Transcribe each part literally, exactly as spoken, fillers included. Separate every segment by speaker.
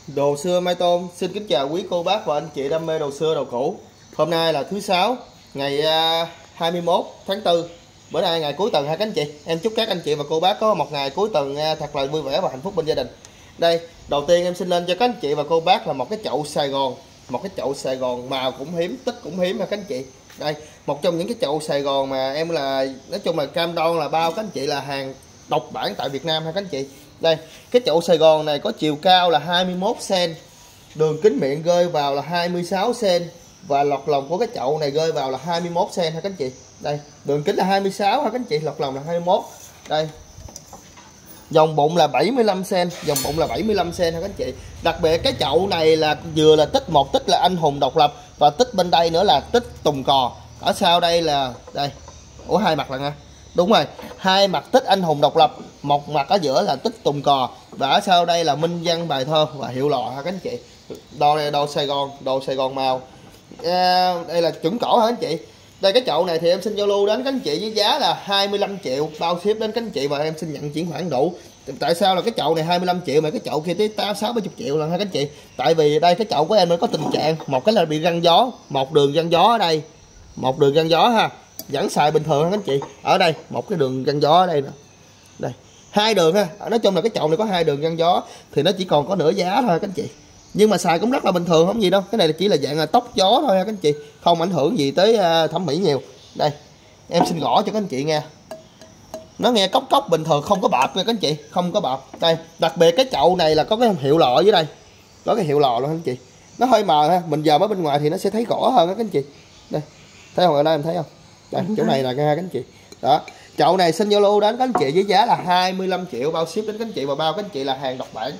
Speaker 1: Đồ xưa Mai Tôn xin kính chào quý cô bác và anh chị đam mê đồ xưa đồ cũ. Hôm nay là thứ sáu, ngày hai mươi mốt tháng tư. Bữa nay ngày cuối tuần ha các anh chị. Em chúc các anh chị và cô bác có một ngày cuối tuần thật là vui vẻ và hạnh phúc bên gia đình. Đây, đầu tiên em xin lên cho các anh chị và cô bác là một cái chậu Sài Gòn. Một cái chậu Sài Gòn màu cũng hiếm, tích cũng hiếm ha các anh chị. Đây, một trong những cái chậu Sài Gòn mà em là nói chung là cam đoan là bao các anh chị là hàng độc bản tại Việt Nam ha các anh chị. Đây, cái chậu Sài Gòn này có chiều cao là hai mươi mốt xăng-ti-mét, đường kính miệng rơi vào là hai mươi sáu xăng-ti-mét và lọt lòng của cái chậu này rơi vào là hai mươi mốt xăng-ti-mét ha các anh chị. Đây, đường kính là hai mươi sáu ha các anh chị, lọt lòng là hai mươi mốt. Đây. Dòng bụng là bảy mươi lăm xăng-ti-mét, dòng bụng là bảy mươi lăm xăng-ti-mét ha các anh chị. Đặc biệt cái chậu này là vừa là tích một tích là anh hùng độc lập và tích bên đây nữa là tích tùng cò. Ở sau đây là đây. Ủa hai mặt là nha. Đúng rồi, hai mặt tích anh hùng độc lập, một mặt ở giữa là tích tùng cò và ở sau đây là minh văn bài thơ và hiệu lò ha các anh chị. Đồ này đồ Sài Gòn, đồ Sài Gòn màu. À, đây là chuẩn cổ hả các anh chị. Đây cái chậu này thì em xin giao lưu đến các anh chị với giá là hai mươi lăm triệu bao ship đến các anh chị và em xin nhận chuyển khoản đủ. Tại sao là cái chậu này hai mươi lăm triệu mà cái chậu kia tới sáu bảy mươi triệu lần ha các anh chị. Tại vì đây cái chậu của em nó có tình trạng một cái là bị răng gió, một đường răng gió ở đây, một đường răng gió ha. Vẫn xài bình thường ha các anh chị. Ở đây một cái đường răng gió ở đây nè. Đây, hai đường ha. Nói chung là cái chậu này có hai đường răng gió thì nó chỉ còn có nửa giá thôi các anh chị. Nhưng mà xài cũng rất là bình thường không gì đâu. Cái này chỉ là dạng là tóc gió thôi ha các anh chị, không ảnh hưởng gì tới thẩm mỹ nhiều. Đây, em xin gõ cho các anh chị nghe. Nó nghe cốc cốc bình thường, không có bạp nha các anh chị, không có bạp. Đây, đặc biệt cái chậu này là có cái hiệu lọ ở dưới đây. Có cái hiệu lọ luôn anh chị. Nó hơi mờ ha, mình giờ ở bên ngoài thì nó sẽ thấy rõ hơn các anh chị. Đây. Thấy không, ở đây em thấy không? Đây, chỗ này là ha các anh chị. Đó. Chậu này xin giao lưu đến các anh chị với giá là hai mươi lăm triệu bao ship đến các anh chị và bao các anh chị là hàng độc bản.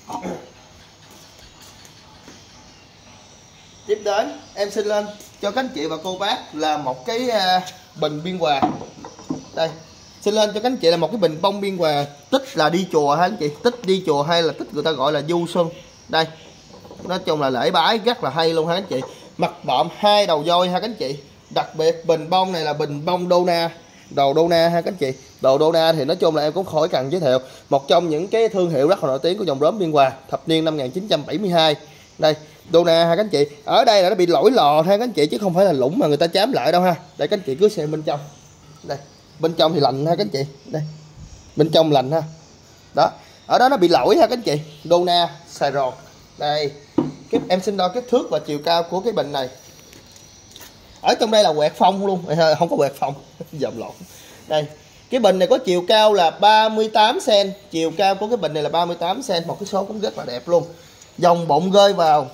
Speaker 1: Tiếp đến em xin lên cho các anh chị và cô bác là một cái bình biên hòa. Đây, xin lên cho các anh chị là một cái bình bông biên hòa, tích là đi chùa ha anh chị, tích đi chùa hay là tích người ta gọi là du xuân. Đây, nói chung là lễ bái rất là hay luôn ha anh chị. Mặt bọm hai đầu voi ha các anh chị. Đặc biệt bình bông này là bình bông Dona, đồ Dona ha các anh chị. Đồ Dona thì nói chung là em cũng khỏi cần giới thiệu, một trong những cái thương hiệu rất là nổi tiếng của dòng róm biên hòa thập niên năm một nghìn chín trăm bảy mươi hai. Đây, Dona ha các anh chị. Ở đây là nó bị lỗi lò ha các anh chị chứ không phải là lũng mà người ta chám lại đâu ha. Đây các anh chị cứ xem bên trong. Đây, bên trong thì lành ha các anh chị. Đây, bên trong lành ha. Đó, ở đó nó bị lỗi ha các anh chị. Dona Sài Gòn. Đây, cái em xin đo kích thước và chiều cao của cái bình này. Ở trong đây là quẹt phong luôn, không có quẹt phong, dầm lộn. Đây, cái bình này có chiều cao là ba mươi tám xăng-ti-mét, chiều cao của cái bình này là ba mươi tám xăng-ti-mét, một cái số cũng rất là đẹp luôn. Dòng bụng rơi vào.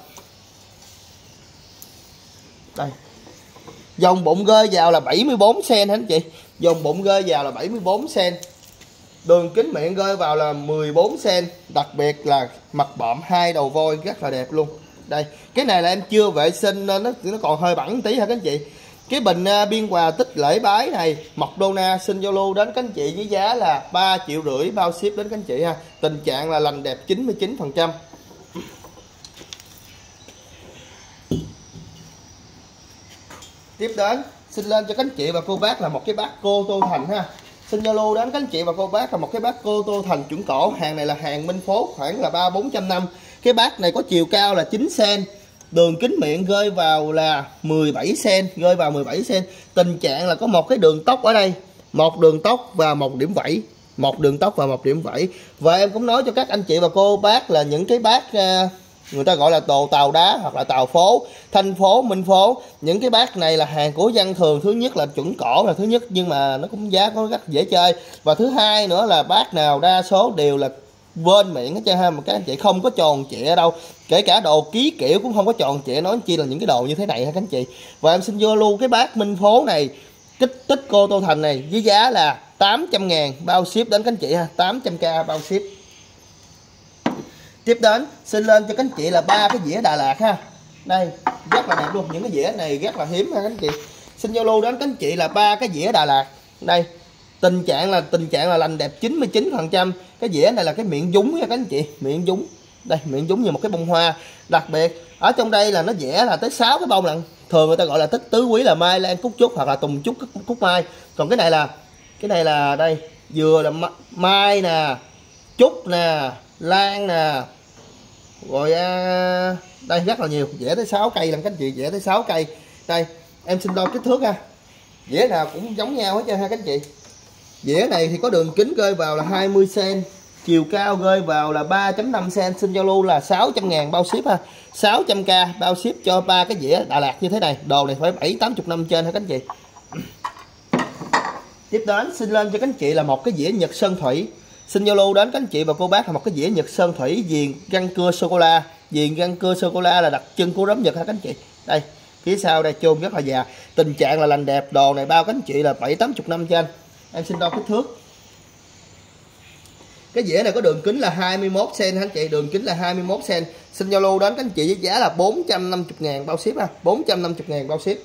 Speaker 1: Đây. Dòng bụng rơi vào là bảy mươi bốn xăng-ti-mét hả anh chị? Dòng bụng rơi vào là bảy mươi bốn xăng-ti-mét. Đường kính miệng rơi vào là mười bốn xăng-ti-mét, đặc biệt là mặt bọm hai đầu voi rất là đẹp luôn. Đây, cái này là em chưa vệ sinh nên nó nó còn hơi bẩn tí hả các anh chị. Cái bình uh, biên hòa tích lễ bái này mọc Dona xin giao lưu đến các anh chị với giá là ba triệu rưỡi bao ship đến các anh chị ha. Tình trạng là lành đẹp chín mươi chín phần trăm. Tiếp đến xin lên cho các anh chị và cô bác là một cái bát cô Tô Thành ha. Xin giao lưu đến các anh chị và cô bác là một cái bát cô Tô Thành chuẩn cổ. Hàng này là hàng Minh Phố, khoảng là ba bốn trăm năm. Cái bát này có chiều cao là chín xăng-ti-mét, đường kính miệng rơi vào là mười bảy xăng-ti-mét, rơi vào mười bảy xăng-ti-mét. Tình trạng là có một cái đường tóc ở đây, một đường tóc và một điểm vẫy, một đường tóc và một điểm vẫy. Và em cũng nói cho các anh chị và cô bác là những cái bát người ta gọi là đồ tàu đá hoặc là tàu phố, Thanh phố, Minh phố, những cái bát này là hàng của dân thường. Thứ nhất là chuẩn cổ là thứ nhất, nhưng mà nó cũng giá có rất dễ chơi. Và thứ hai nữa là bát nào đa số đều là vên miệng hết trơn ha, mà các anh chị không có tròn trịa đâu, kể cả đồ ký kiểu cũng không có tròn trịa, nói chi là những cái đồ như thế này ha các anh chị. Và em xin vô luôn cái bát Minh phố này, kích tích cô Tô Thành này với giá là tám trăm ngàn bao ship đến các anh chị ha, tám trăm k bao ship. Tiếp đến xin lên cho các anh chị là ba cái dĩa Đà Lạt ha. Đây, rất là đẹp luôn, những cái dĩa này rất là hiếm ha các anh chị. Xin giao lưu đến các anh chị là ba cái dĩa Đà Lạt. Đây, tình trạng là tình trạng là lành đẹp chín mươi chín phần trăm. Cái dĩa này là cái miệng dúng nha các anh chị, miệng dúng. Đây, miệng dúng như một cái bông hoa. Đặc biệt ở trong đây là nó vẽ là tới sáu cái bông lận. Thường người ta gọi là tích tứ quý là mai lan cúc trúc hoặc là tùng trúc cúc mai. Còn cái này là cái này là đây, vừa là mai nè, trúc nè, lan nè, Rồi à, đây rất là nhiều, dẻ tới sáu cây lần các anh chị, dẻ tới sáu cây. Đây em xin đo kích thước ha, dẻ nào cũng giống nhau hết trơn ha các anh chị. Dẻ này thì có đường kính rơi vào là hai mươi xăng-ti-mét, chiều cao rơi vào là ba chấm năm xăng-ti-mét, xin giao lưu là sáu trăm ngàn bao ship ha, sáu trăm k bao ship cho ba cái dĩa Đà Lạt như thế này. Đồ này phải bảy tám mươi năm trên ha các anh chị. Tiếp đến xin lên cho các anh chị là một cái dĩa Nhật Sơn Thủy. Xin giao lưu đến các anh chị và cô bác là một cái dĩa Nhật Sơn Thủy viền răng cưa sô cô la. Viền răng cưa sô cô la là đặc trưng của róm Nhật ha các anh chị. Đây, phía sau đây chôn rất là già. Tình trạng là lành đẹp, đồ này bao các anh chị là bảy tám mươi năm trên. Em xin đo kích thước. Cái dĩa này có đường kính là hai mươi mốt xăng-ti-mét anh chị, đường kính là hai mươi mốt xăng-ti-mét. Xin giao lưu đến các anh chị với giá là bốn trăm năm mươi ngàn bao ship ha, bốn trăm năm mươi ngàn bao ship.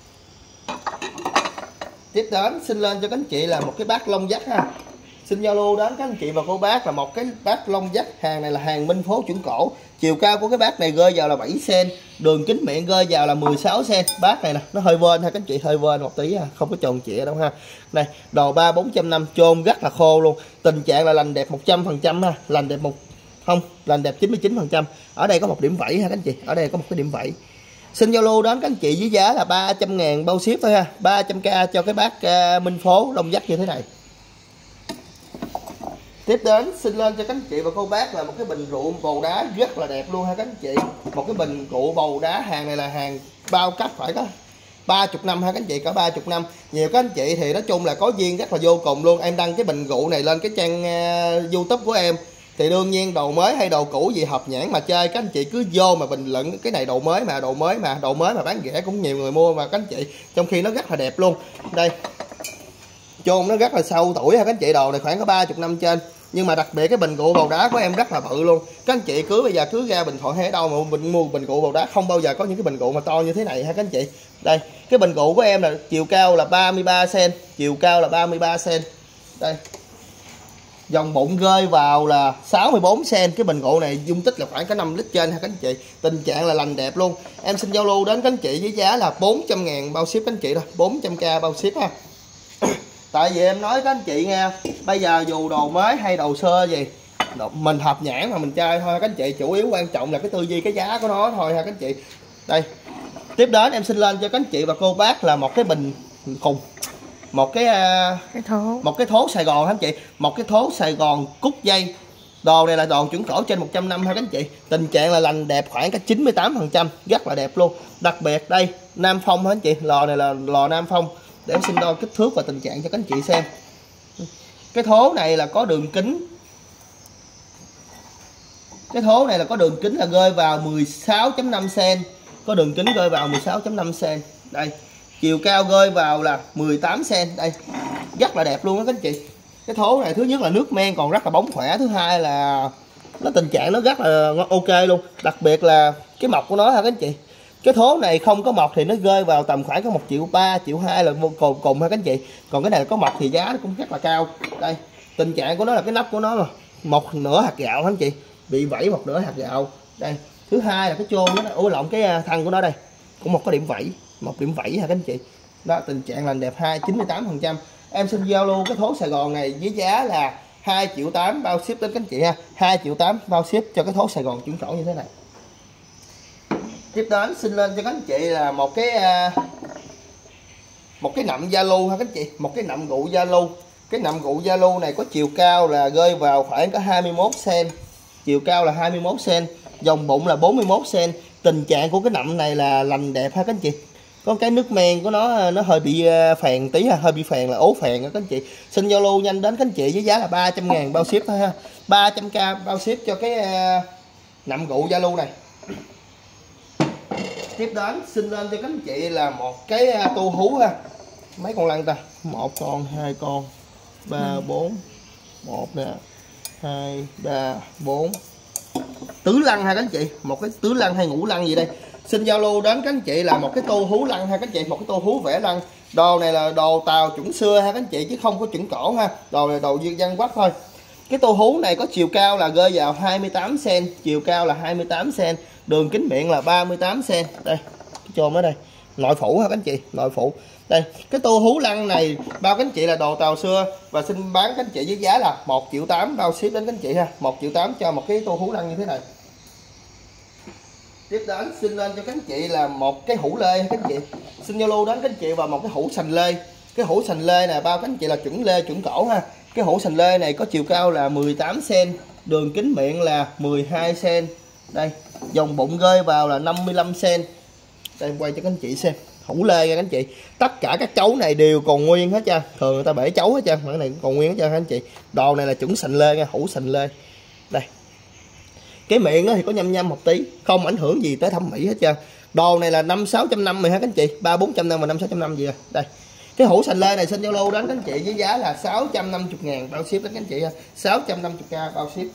Speaker 1: Tiếp đến xin lên cho các anh chị là một cái bát lông dắt ha. Xin giao lưu đến các anh chị và cô bác là một cái bát lông dắt, hàng này là hàng Minh Phố chuẩn cổ. Chiều cao của cái bát này rơi vào là bảy xăng-ti-mét, đường kính miệng rơi vào là mười sáu xăng-ti-mét. Bát này nè, nó hơi vên ha các anh chị, hơi vên một tí ha, không có tròn trịa đâu ha. Đây, đồ ba bốn trăm năm, chôn rất là khô luôn. Tình trạng là lành đẹp một trăm phần trăm ha, lành đẹp một không, lành đẹp chín mươi chín phần trăm. Ở đây có một điểm vẫy ha các anh chị, ở đây có một cái điểm vẫy. Xin giao lưu đến các anh chị với giá là ba trăm ngàn bao ship thôi ha, ba trăm k cho cái bát uh, Minh Phố lông dắt như thế này. Tiếp đến xin lên cho các anh chị và cô bác là một cái bình rượu bầu đá rất là đẹp luôn ha các anh chị. Một cái bình rượu bầu đá, hàng này là hàng bao cấp phải có ba mươi năm ha các anh chị, cả ba mươi năm. Nhiều các anh chị thì nói chung là có duyên rất là vô cùng luôn. Em đăng cái bình rượu này lên cái trang uh, YouTube của em thì đương nhiên đồ mới hay đồ cũ gì hợp nhãn mà chơi, các anh chị cứ vô mà bình luận cái này đồ mới mà đồ mới mà đồ mới mà bán rẻ cũng nhiều người mua mà các anh chị, trong khi nó rất là đẹp luôn. Đây, chôn nó rất là sâu tuổi ha các anh chị, đồ này khoảng có ba mươi năm trên. Nhưng mà đặc biệt cái bình rượu bầu đá của em rất là bự luôn. Các anh chị cứ bây giờ cứ ra Bình Thuận hay ở đâu mà mình mua bình rượu bầu đá, không bao giờ có những cái bình rượu mà to như thế này ha các anh chị. Đây, cái bình rượu của em là chiều cao là ba mươi ba xăng-ti-mét, chiều cao là ba mươi ba xăng-ti-mét. Đây, dòng bụng rơi vào là sáu mươi bốn xăng-ti-mét. Cái bình rượu này dung tích là khoảng có năm lít trên ha các anh chị. Tình trạng là lành đẹp luôn. Em xin giao lưu đến các anh chị với giá là bốn trăm ngàn bao ship các anh chị thôi, bốn trăm k bao ship ha. Tại vì em nói các anh chị nghe, bây giờ dù đồ mới hay đồ sơ gì mình hợp nhãn mà mình chơi thôi các anh chị, chủ yếu quan trọng là cái tư duy cái giá của nó thôi ha các anh chị. Đây, tiếp đến em xin lên cho các anh chị và cô bác là một cái bình khùng, một cái, uh, cái thố một cái thố Sài Gòn ha anh chị, một cái thố Sài Gòn cúc dây. Đồ này là đồ chuẩn cổ trên một trăm năm ha các anh chị. Tình trạng là lành đẹp khoảng cả chín mươi tám phần trăm, rất là đẹp luôn. Đặc biệt đây Nam Phong ha anh chị, lò này là lò Nam Phong. Để em xin đo kích thước và tình trạng cho các anh chị xem. Cái thố này là có đường kính, cái thố này là có đường kính là rơi vào mười sáu chấm năm xăng-ti-mét, có đường kính rơi vào mười sáu chấm năm xăng-ti-mét. Đây, chiều cao rơi vào là mười tám xăng-ti-mét. Đây, rất là đẹp luôn đó các anh chị. Cái thố này thứ nhất là nước men còn rất là bóng khỏe, thứ hai là nó tình trạng nó rất là ok luôn. Đặc biệt là cái mọc của nó ha các anh chị. Cái thố này không có mọc thì nó rơi vào tầm khoảng có một triệu ba, triệu hai là vô cùng cùng ha các anh chị. Còn cái này có mọc thì giá nó cũng rất là cao. Đây, tình trạng của nó là cái nắp của nó mà một nửa hạt gạo ha anh chị, bị vẫy một nửa hạt gạo. Đây, thứ hai là cái chôn nó, ủa lộn cái thân của nó đây cũng một cái điểm vẫy, một điểm vẫy ha các anh chị. Đó, tình trạng là đẹp hai chín mươi tám phần trăm. Em xin giao lưu cái thố Sài Gòn này với giá là hai triệu tám bao ship đến các anh chị ha, hai triệu tám bao ship cho cái thố Sài Gòn chuẩn cổ như thế này. Tiếp đến xin lên cho các anh chị là một cái một cái nậm da lu ha các anh chị, một cái nậm rượu da lu. Cái nậm rượu da lu này có chiều cao là rơi vào khoảng có hai mươi mốt xăng-ti-mét, chiều cao là hai mươi mốt xăng-ti-mét, dòng bụng là bốn mươi mốt xăng-ti-mét. Tình trạng của cái nậm này là lành đẹp ha các anh chị. Có cái nước men của nó nó hơi bị phèn tí ha, hơi bị phèn là ố phèn các anh chị. Xin giao lưu nhanh đến các anh chị với giá là ba trăm ngàn bao ship thôi ha, ba trăm k bao ship cho cái nậm rượu da lu này. Tiếp đến xin lên cho các anh chị là một cái tô hú ha. Mấy con lăn ta? Một con, hai con, ba, bốn, một nè, hai, ba, bốn. Tứ lăn ha các anh chị, một cái tứ lăn hay ngũ lăn gì đây. Xin giao lưu đến các anh chị là một cái tô hú lăn ha các anh chị, một cái tô hú vẽ lăn. Đồ này là đồ Tàu chuẩn xưa ha các anh chị chứ không có chuẩn cổ ha. Đồ này đồ dân văn quách thôi. Cái tô hú này có chiều cao là rơi vào hai mươi tám xăng-ti-mét, chiều cao là hai mươi tám xăng-ti-mét, đường kính miệng là ba mươi tám xăng-ti-mét. Đây, cái chôm ở đây, nội phụ ha các anh chị, nội phụ. Đây, cái tô hú lăn này bao các anh chị là đồ Tàu xưa và xin bán các anh chị với giá là một triệu tám bao ship đến các anh chị ha, một triệu tám cho một cái tô hú lăn như thế này. Tiếp đến xin lên cho các anh chị là một cái hũ lê các anh chị. Xin Zalo đến các anh chị vào một cái hũ sành lê. Cái hũ sành lê này bao các anh chị là chuẩn lê chuẩn cổ ha. Cái hũ sành lê này có chiều cao là mười tám xăng-ti-mét, đường kính miệng là mười hai xăng-ti-mét. Đây, dòng bụng rơi vào là năm mươi lăm xăng-ti-mét. Đây em quay cho các anh chị xem. Hũ lê nha các anh chị. Tất cả các chấu này đều còn nguyên hết trơn. Thường người ta bể chấu hết trơn, cái này còn nguyên hết trơn các anh chị. Đồ này là chuẩn sành lê nha, hũ sành lê. Đây. Cái miệng thì có nhăm nhăm một tí, không ảnh hưởng gì tới thẩm mỹ hết trơn. Đồ này là năm sáu trăm năm mươi ha các anh chị, ba bốn trăm năm và năm sáu trăm năm gì à. Đây. Cái hũ sành lê này xin Zalo đến các anh chị với giá là sáu trăm năm mươi ngàn bao ship đến các anh chị ha. sáu trăm năm mươi k bao ship.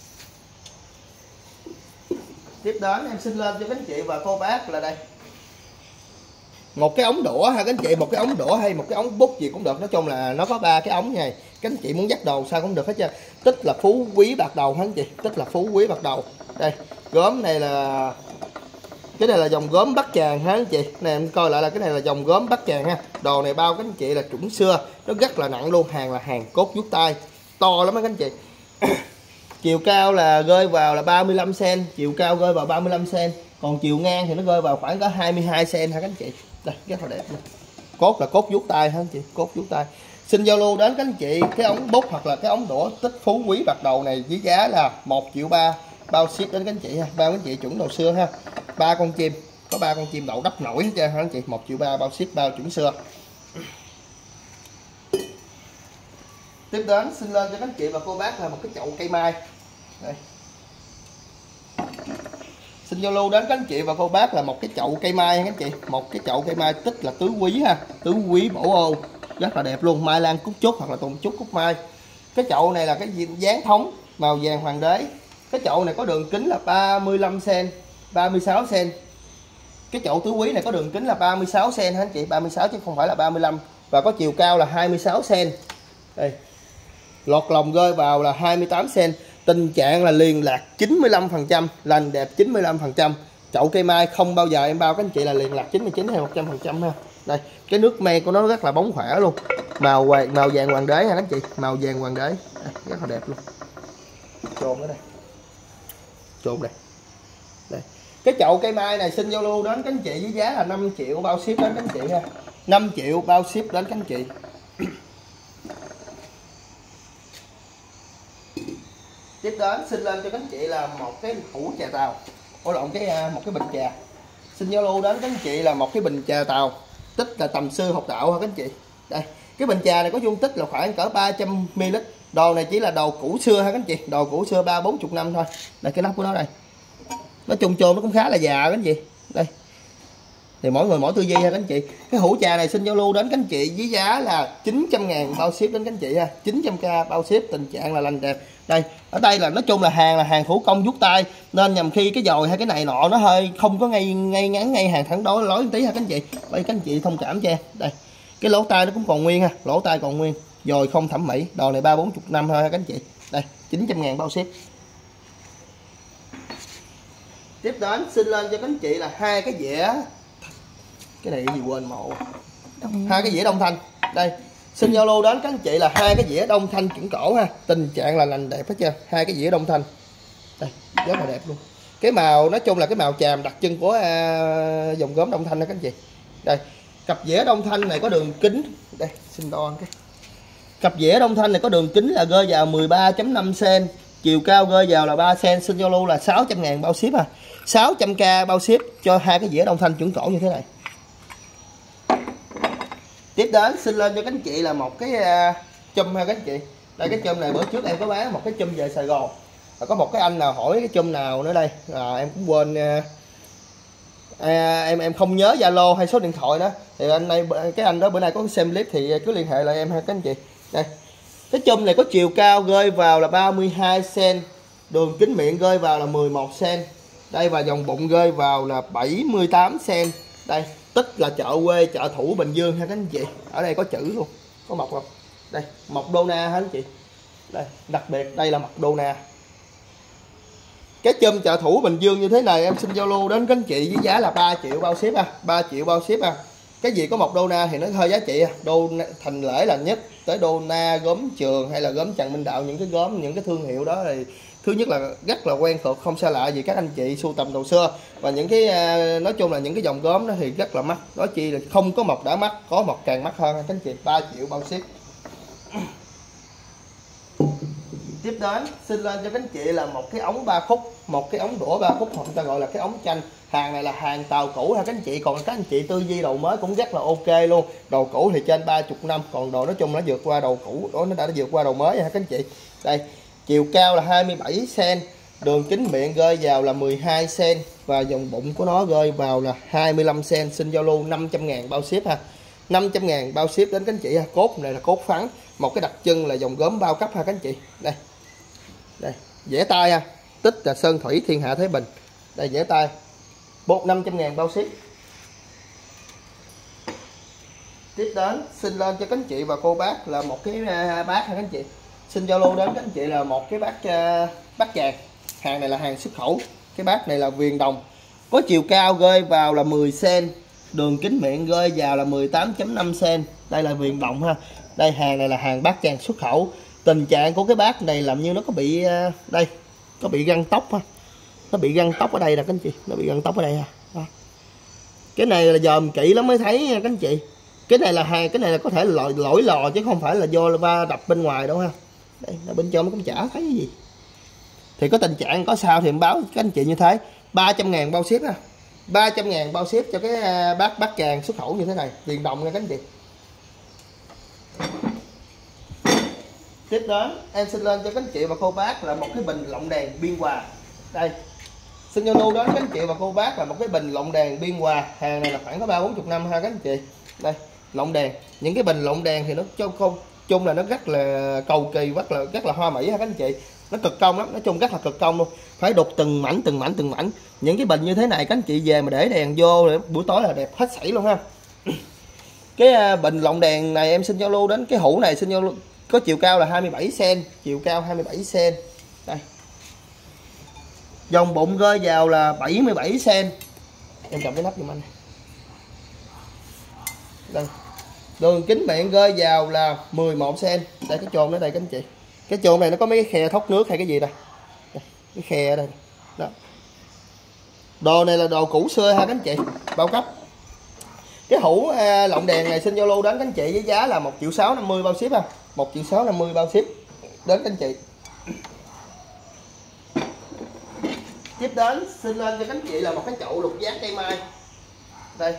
Speaker 1: Tiếp đến em xin lên cho các anh chị và cô bác là đây. Một cái ống đũa ha các anh chị, một cái ống đũa hay một cái ống bút gì cũng được, nói chung là nó có ba cái ống này. Các anh chị muốn dắt đồ sao cũng được hết trơn. Tích là phú quý bạc đầu ha anh chị, tích là phú quý bạc đầu. Đây, gốm này là cái này là dòng gốm Bắc Tràng ha anh chị. Này em coi lại là cái này là dòng gốm Bắc Tràng ha. Đồ này bao các anh chị là chuẩn xưa, nó rất là nặng luôn, hàng là hàng cốt vuốt tay, to lắm các anh chị. Chiều cao là rơi vào là ba mươi lăm xăng-ti-mét, chiều cao rơi vào ba mươi lăm xăng-ti-mét, còn chiều ngang thì nó rơi vào khoảng có hai mươi hai xăng-ti-mét ha các anh chị. Đây, rất là đẹp này. Cốt là cốt vuốt tay ha anh chị, cốt vuốt tay. Xin Zalo đến các anh chị cái ống bút hoặc là cái ống đũa tích phú quý bạc đầu này với giá là một triệu ba bao ship đến các anh chị ha. Bao các anh chị chuẩn đồ xưa ha. Ba con chim, có ba con chim đậu đắp nổi hết trơn ha anh chị, một triệu ba bao ship bao chuẩn xưa. Tiếp đến xin lên cho các anh chị và cô bác là một cái chậu cây mai. Đây. Xin Zalo đến các anh chị và cô bác là một cái chậu cây mai các anh chị, một cái chậu cây mai tích là tứ quý ha, tứ quý bổ ô, rất là đẹp luôn, mai lan cúc trúc hoặc là tùng trúc cúc mai. Cái chậu này là cái dáng thống màu vàng hoàng đế. Cái chậu này có đường kính là ba mươi lăm xăng-ti-mét, ba mươi sáu xăng-ti-mét. Cái chậu tứ quý này có đường kính là ba mươi sáu xăng-ti-mét ha anh chị, ba mươi sáu chứ không phải là ba mươi lăm, và có chiều cao là hai mươi sáu xăng-ti-mét. Đây. Lọt lòng rơi vào là hai mươi tám xăng-ti-mét. Tình trạng là liền lạc chín mươi lăm phần trăm, lành đẹp chín mươi lăm phần trăm. Chậu cây mai không bao giờ em bao các anh chị là liền lạc chín mươi chín hay một trăm phần trăm ha. Đây, cái nước men của nó rất là bóng khỏe luôn. Màu vàng màu vàng hoàng đế ha các anh chị, màu vàng hoàng đế. Đây, rất là đẹp luôn. Trộn ở đây. Trộn đây. Đây. Cái chậu cây mai này xin Zalo đến các anh chị với giá là năm triệu bao ship đến các anh chị ha. năm triệu bao ship đến các anh chị. Tiếp đến xin lên cho các anh chị là một cái hũ trà tàu, ổ lộn cái một cái bình trà. Xin Zalo đến các anh chị là một cái bình trà tàu, tích là tầm sư học đạo ha các anh chị. Đây, cái bình trà này có dung tích là khoảng cỡ ba trăm mi li lít. Đồ này chỉ là đồ cũ xưa ha các anh chị, đồ cũ xưa ba bốn chục năm thôi. Đây cái nắp của nó đây. Nó chôn chôn nó cũng khá là già các anh chị. Đây. Thì mỗi người mỗi tư duy ha các anh chị. Cái hũ trà này xin Zalo đến các anh chị với giá là chín trăm ngàn bao ship đến các anh chị ha, chín trăm k bao ship, tình trạng là lành đẹp. Đây, ở đây là nói chung là hàng là hàng thủ công vuốt tay, nên nhầm khi cái dồi hay cái này nọ nó hơi không có ngay ngay ngắn ngay hàng thẳng đó lối một tí ha các anh chị. Vậy các anh chị thông cảm cho em. Đây. Cái lỗ tai nó cũng còn nguyên ha, lỗ tai còn nguyên, dồi không thẩm mỹ. Đồ này ba bốn chục năm thôi ha các anh chị. Đây, chín trăm ngàn bao ship. Tiếp đến xin lên cho các anh chị là hai cái dĩa, cái này gì quên màu, hai cái dĩa đông thanh. Đây xin Zalo đến các anh chị là hai cái dĩa đông thanh chuẩn cổ ha, tình trạng là lành đẹp hết trơn, hai cái dĩa đông thanh. Đây rất là đẹp luôn. Cái màu nói chung là cái màu chàm đặc trưng của à, dòng gốm đông thanh đó các anh chị. Đây cặp dĩa đông thanh này có đường kính, đây xin đo cái cặp dĩa đông thanh này có đường kính là rơi vào mười ba phẩy năm xăng-ti-mét, chiều cao rơi vào là ba xăng-ti-mét. Xin Zalo là sáu trăm ngàn bao ship à, sáu trăm k bao ship cho hai cái dĩa đông thanh chuẩn cổ như thế này. Tiếp đến xin lên cho các anh chị là một cái uh, chum ha các anh chị. Đây cái chum này bữa trước em có bán một cái chum về Sài Gòn. Và có một cái anh nào hỏi cái chum nào nữa đây, à, em cũng quên uh, à, em em không nhớ Zalo hay số điện thoại đó. Thì anh này cái anh đó bữa nay có xem clip thì cứ liên hệ lại em ha các anh chị. Đây. Cái chum này có chiều cao rơi vào là ba mươi hai xăng-ti-mét, đường kính miệng rơi vào là mười một xăng-ti-mét. Đây và vòng bụng rơi vào là bảy mươi tám xăng-ti-mét. Đây, tích là chợ quê, chợ thủ Bình Dương ha các anh chị. Ở đây có chữ luôn, có mộc không? Đây, mộc đô na ha anh chị. Đây, đặc biệt đây là mộc đô na. Cái chum chợ thủ Bình Dương như thế này em xin Zalo đến các anh chị với giá là ba triệu bao ship ha, ba triệu bao ship ha. Cái gì có mộc đô na thì nó hơi giá trị, đô thành lễ là nhất, tới đô na, gốm Trường hay là gốm Trần Minh Đạo, những cái gốm những cái thương hiệu đó thì thứ nhất là rất là quen thuộc, không xa lạ gì các anh chị sưu tầm đồ xưa. Và những cái nói chung là những cái dòng gốm đó thì rất là mắc, đó chi là không có mộc đã mắc, có mộc càng mắc hơn các anh chị. Ba triệu bao ship. Tiếp đến xin lên cho các anh chị là một cái ống ba khúc, một cái ống đũa ba khúc, hoặc người ta gọi là cái ống chanh. Hàng này là hàng tàu cũ ha các anh chị, còn các anh chị tư duy đồ mới cũng rất là ok luôn. Đồ cũ thì trên ba mươi năm, còn đồ nói chung nó vượt qua đồ cũ, đó nó đã vượt qua đồ mới ha các anh chị. Đây, chiều cao là hai mươi bảy xăng-ti-mét, đường kính miệng rơi vào là mười hai xăng-ti-mét và vòng bụng của nó rơi vào là hai mươi lăm xăng-ti-mét. Xin giao lưu năm trăm ngàn bao ship ha. năm trăm ngàn bao ship đến các anh chị ha. Cốt này là cốt phắn, một cái đặc trưng là dòng gốm bao cấp ha các anh chị. Đây. Đây, vẽ tay ha, tích là sơn thủy thiên hạ Thái Bình. Đây vẽ tay. Bột năm trăm ngàn bao ship. Tiếp đến xin lên cho các anh chị và cô bác là một cái bát ha các anh chị. Xin giao lưu đến các anh chị là một cái bát uh, bát tràng. Hàng này là hàng xuất khẩu. Cái bát này là viền đồng, có chiều cao rơi vào là mười xăng-ti-mét, đường kính miệng rơi vào là mười tám phẩy năm xăng-ti-mét. Đây là viền đồng ha. Đây hàng này là hàng bát tràng xuất khẩu. Tình trạng của cái bát này làm như nó có bị uh, đây, có bị găng tóc ha. Nó bị găng tóc ở đây nè các anh chị, nó bị găng tóc ở đây ha. Đó. Cái này là dòm kỹ lắm mới thấy nha các anh chị. Cái này là hàng, cái này là có thể lỗi, lỗi lò chứ không phải là do va đập bên ngoài đâu ha. Đây, bên trong nó cũng chả thấy cái gì. Thì có tình trạng có sao thì em báo các anh chị như thế. Ba trăm ngàn bao ship ha. Ba trăm ngàn bao ship cho cái bát bát tràng xuất khẩu như thế này, viền đồng nha các anh chị. Tiếp đến em xin lên cho các anh chị và cô bác là một cái bình lọng đèn biên hòa. Đây, xin giao lưu đến các anh chị và cô bác là một cái bình lọng đèn biên hòa. Hàng này là khoảng có ba bốn chục năm ha các anh chị. Đây, lọng đèn, những cái bình lọng đèn thì nó chung không chung là nó rất là cầu kỳ, rất là rất là hoa mỹ ha các anh chị. Nó cực công lắm, nói chung rất là cực công luôn, phải đục từng mảnh từng mảnh từng mảnh. Những cái bình như thế này các anh chị về mà để đèn vô để buổi tối là đẹp hết sảy luôn ha. Cái bình lọng đèn này em xin giao lưu đến cái hũ này, xin giao lưu có chiều cao là hai mươi bảy xăng-ti-mét, chiều cao hai mươi bảy xăng-ti-mét. Đây, dòng bụng rơi vào là bảy mươi bảy xăng-ti-mét. Em cầm cái nắp giùm anh. Đây, đường kính miệng rơi vào là mười một xăng-ti-mét. Đây cái chồn ở đây các anh chị, cái chồn này nó có mấy cái khe thoát nước hay cái gì đây, đây cái khe ở đây đó. Đồ này là đồ cũ xưa ha các anh chị, bao cấp. Cái hũ à, lọng đèn này xin giao lưu đến các anh chị với giá là một triệu sáu năm mươi bao ship ha. một triệu sáu năm mươi bao ship đến các anh chị. Tiếp đến xin lên cho các anh chị là một cái chậu lục giác cây mai. Đây,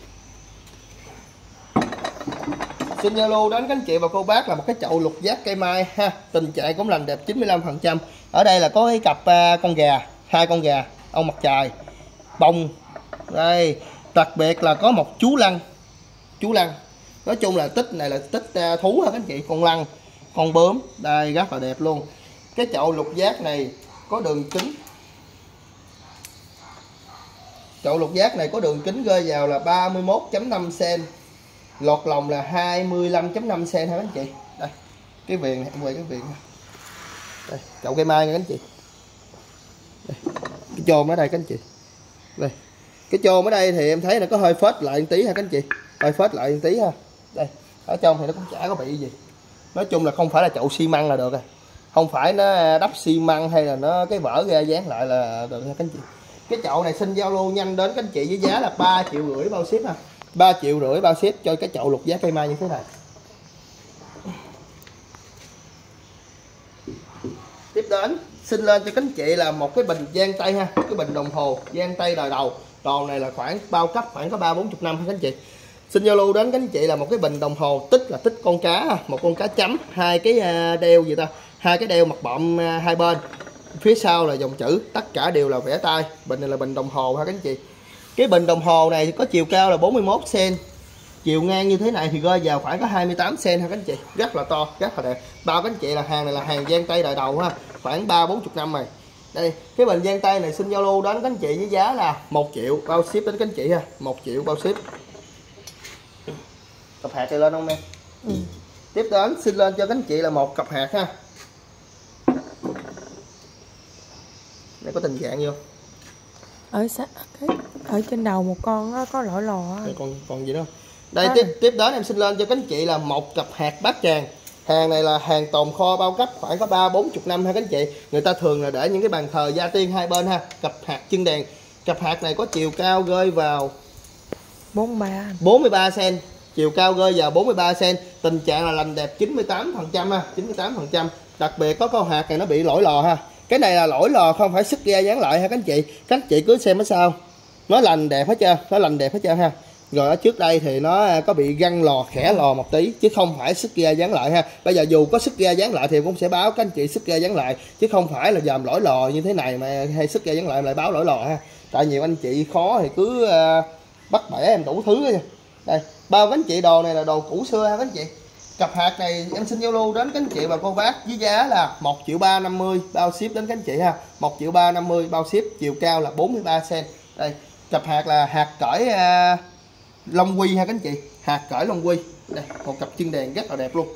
Speaker 1: xin giao lưu đến các anh chị và cô bác là một cái chậu lục giác cây mai ha. Tình trạng cũng lành đẹp chín mươi lăm phần trăm. Ở đây là có cái cặp uh, con gà, hai con gà ông mặt trời bông. Đây, đặc biệt là có một chú lăng, chú lăng. Nói chung là tích này là tích uh, thú ha các anh chị, con lăng, con bướm. Đây rất là đẹp luôn. Cái chậu lục giác này có đường kính, chậu lục giác này có đường kính rơi vào là ba mươi mốt phẩy năm xăng-ti-mét, lọt lòng là hai mươi lăm phẩy năm xăng-ti-mét ha các anh chị. Đây, cái viền này, em quay cái viền này. Đây, chậu cây mai nha các anh chị. Đây, cái chôn ở đây các anh chị. Đây, cái chôn ở đây thì em thấy là có hơi phết lại một tí ha các anh chị, hơi phết lại một tí ha. Đây, ở trong thì nó cũng chả có bị gì. Nói chung là không phải là chậu xi măng là được rồi, không phải nó đắp xi măng hay là nó cái vỡ ra dán lại là được ha các anh chị. Cái chậu này xin giao lưu nhanh đến các anh chị với giá là ba triệu rưỡi bao ship ha. ba triệu rưỡi bao ship cho cái chậu lục giác cây mai như thế này. Tiếp đến xin lên cho các anh chị là một cái bình giang tay ha, cái bình đồng hồ giang tay đời đầu. Đồ này là khoảng bao cấp khoảng có ba bốn chục năm ha các anh chị. Xin giao lưu đến các anh chị là một cái bình đồng hồ tích là tích con cá, một con cá chấm, hai cái đeo gì ta, hai cái đeo mặt bọng hai bên, phía sau là dòng chữ, tất cả đều là vẽ tay. Bình này là bình đồng hồ ha các anh chị. Cái bình đồng hồ này thì có chiều cao là bốn mươi mốt xăng-ti-mét, chiều ngang như thế này thì rơi vào khoảng có hai mươi tám xăng-ti-mét ha các anh chị, rất là to, rất là đẹp. Bao các anh chị là hàng này là hàng giang tay đời đầu ha, khoảng ba bốn chục năm rồi. Đây, cái bình giang tay này xin giao lưu đến các anh chị với giá là một triệu bao ship đến các anh chị ha, một triệu bao ship. Cặp hạt này lên không em? Ừ. Tiếp đến xin lên cho các anh chị là một cặp hạt ha. Đây có tình trạng gì không?
Speaker 2: Ở sát ở trên đầu một con đó, có lỗ lò.
Speaker 1: Đây, còn còn gì nữa không? Đây tiếp, tiếp đến em xin lên cho các anh chị là một cặp hạt bát tràng. Hàng này là hàng tồn kho bao cấp khoảng có ba bốn chục năm ha các anh chị. Người ta thường là để những cái bàn thờ gia tiên hai bên ha. Cặp hạt chân đèn. Cặp hạt này có chiều cao rơi vào
Speaker 2: bốn mươi ba
Speaker 1: bốn mươi ba xăng-ti-mét, chiều cao rơi vào bốn mươi ba xăng-ti-mét. Tình trạng là lành đẹp chín mươi tám phần trăm ha, chín mươi tám phần trăm. Đặc biệt có con hạt này nó bị lỗi lò ha. Cái này là lỗi lò không phải sức ra dán lại ha các anh chị. Các anh chị cứ xem nó sao. Nó lành đẹp hết trơn, nó lành đẹp hết trơn ha. Rồi ở trước đây thì nó có bị găng lò, khẽ lò một tí chứ không phải sức ra dán lại ha. Bây giờ dù có sức ra dán lại thì cũng sẽ báo các anh chị sức ra dán lại chứ không phải là dòm lỗi lò như thế này mà hay sức ra dán lại lại báo lỗi lò ha. Tại nhiều anh chị khó thì cứ uh, bắt bẻ em đủ thứ nha. Đây, bao các anh chị đồ này là đồ cũ xưa ha các anh chị. Cặp hạt này em xin giao lưu đến các anh chị và cô bác với giá là một triệu ba trăm năm mươi bao ship đến các anh chị ha. một triệu ba trăm năm mươi bao ship, chiều cao là bốn mươi ba xăng-ti-mét. Đây, cặp hạt là hạt cởi uh, Long Quy ha các anh chị, hạt cởi Long Quy. Đây, một cặp chân đèn rất là đẹp luôn.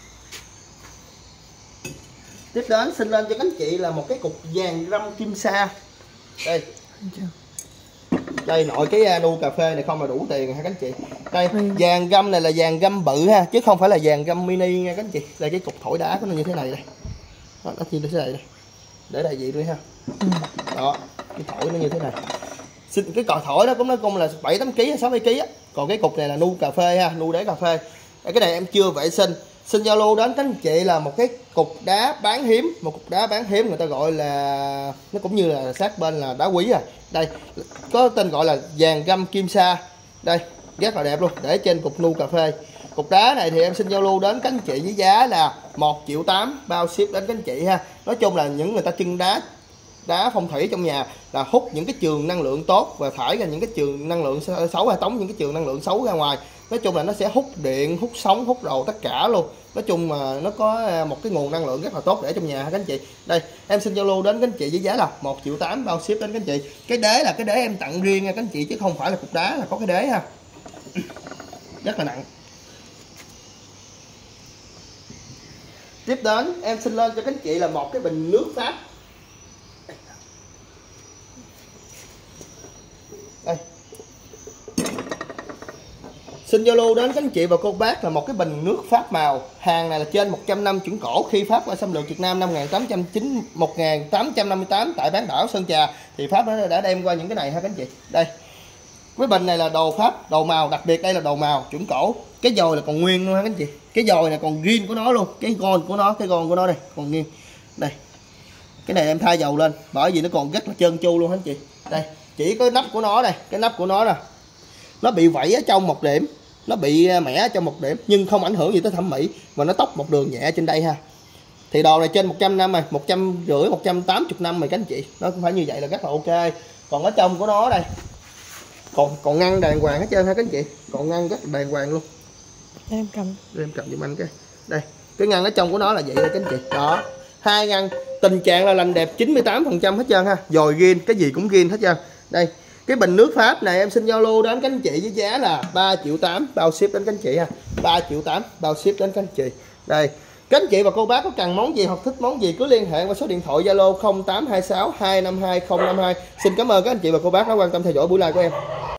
Speaker 1: Tiếp đến xin lên cho các anh chị là một cái cục vàng răm kim sa. Đây. Đây nội cái nu cà phê này không là đủ tiền ha các anh chị. Đây, vàng găm này là vàng găm bự ha, chứ không phải là vàng găm mini nha các anh chị. Đây cái cục thổi đá của nó như thế này đây. Đó, nó như thế này đây. Để đại diện đi ha. Đó, cái thổi nó như thế này. Xin cái cò thổi đó cũng nói chung là bảy tám ký, sáu mươi ký á. Còn cái cục này là nu cà phê ha, nu đế cà phê. Cái này em chưa vệ sinh. Xin giao lưu đến các anh chị là một cái cục đá bán hiếm, một cục đá bán hiếm người ta gọi là nó cũng như là sát bên là đá quý à. Đây, có tên gọi là vàng găm kim sa. Đây, rất là đẹp luôn, để trên cục nu cà phê. Cục đá này thì em xin giao lưu đến các anh chị với giá là một triệu tám bao ship đến các anh chị ha. Nói chung là những người ta chân đá đá phong thủy trong nhà là hút những cái trường năng lượng tốt và thải ra những cái trường năng lượng xấu, hay tống những cái trường năng lượng xấu ra ngoài. Nói chung là nó sẽ hút điện, hút sóng, hút đồ tất cả luôn. Nói chung mà nó có một cái nguồn năng lượng rất là tốt để trong nhà các anh chị. Đây, em xin giao lưu đến các anh chị với giá là một triệu tám bao ship đến các anh chị. Cái đế là cái đế em tặng riêng nha các anh chị, chứ không phải là cục đá là có cái đế ha. Rất là nặng. Tiếp đến em xin lên cho các anh chị là một cái bình nước Pháp. Đây. Xin giao lưu đến các anh chị và cô bác là một cái bình nước Pháp màu. Hàng này là trên một trăm năm chuẩn cổ, khi Pháp qua xâm lược Việt Nam năm một nghìn tám trăm năm mươi tám tại bán đảo Sơn Trà thì Pháp nó đã đem qua những cái này ha các anh chị. Đây. Cái bình này là đồ Pháp, đồ màu, đặc biệt đây là đồ màu chuẩn cổ. Cái dồi là còn nguyên luôn ha các anh chị. Cái dồi này còn riêng của nó luôn, cái con của nó, cái con của nó đây còn nguyên. Đây. Cái này em thay dầu lên bởi vì nó còn rất là trơn tru luôn ha anh chị. Đây, chỉ có nắp của nó đây, cái nắp của nó nè. Nó bị vẩy ở trong một điểm, nó bị mẻ ở trong một điểm nhưng không ảnh hưởng gì tới thẩm mỹ, mà nó tóc một đường nhẹ trên đây ha. Thì đồ này trên một trăm năm rồi, một trăm rưỡi, một trăm tám mươi năm rồi các anh chị. Nó cũng phải như vậy là rất là ok. Còn ở trong của nó đây. Còn còn ngăn đàng hoàng hết trơn ha các anh chị. Còn ngăn rất là đàng hoàng luôn.
Speaker 2: Em cầm.
Speaker 1: Để em cầm giùm anh cái. Đây, cái ngăn ở trong của nó là vậy thôi các anh chị. Đó. Hai ngăn tình trạng là lành đẹp chín mươi tám phần trăm hết trơn ha. Dồi ghiên, cái gì cũng ghiên hết trơn. Đây, cái bình nước Pháp này em xin giao lưu đến các anh chị với giá là ba triệu tám bao ship đến các anh chị ha. ba triệu tám bao ship đến các anh chị. Đây, các anh chị và cô bác có cần món gì hoặc thích món gì cứ liên hệ qua số điện thoại Zalo không tám hai sáu hai năm hai không năm hai. Xin cảm ơn các anh chị và cô bác đã quan tâm theo dõi buổi live của em.